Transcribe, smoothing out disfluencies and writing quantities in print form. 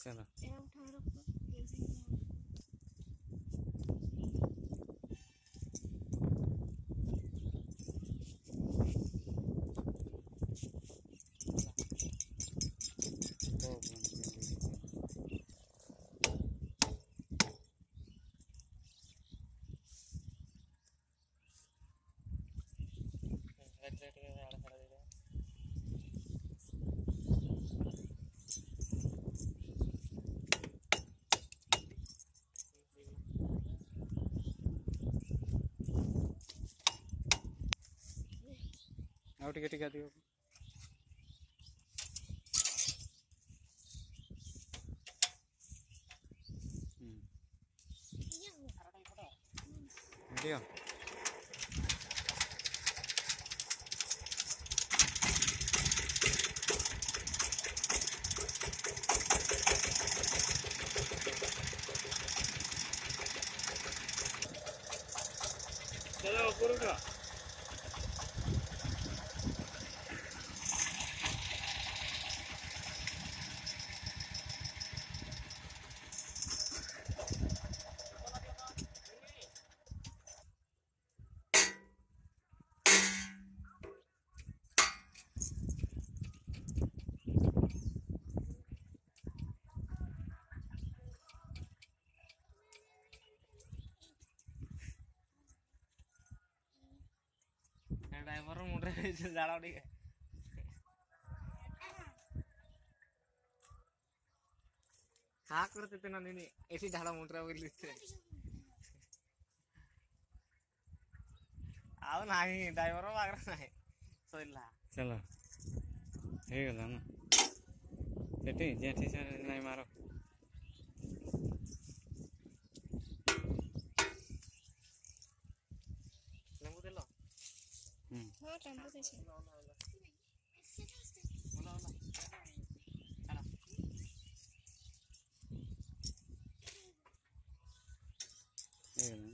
चलो ଆଉ ଟିକେ ଟିକେ ଦିଅ। ଦିଅ चलो ऊपर का ड्राइवर मुंडे जाड़ा टे हाँ करते ना नहीं ऐसी झाड़ा मुंडरा बोली आउ नाही ड्राइवर बागरा नाही सोइला चलो हे गला ना सेठी जेठी से नहीं मारो लेंबू देलो हां टेम्पो दे छे ओला ओला चला